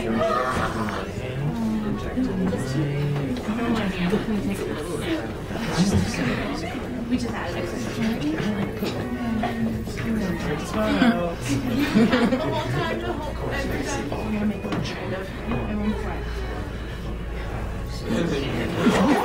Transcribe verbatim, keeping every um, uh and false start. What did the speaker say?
We just added extra. Smile. The whole time, the whole every time. I'm gonna make one kind of. And one flat.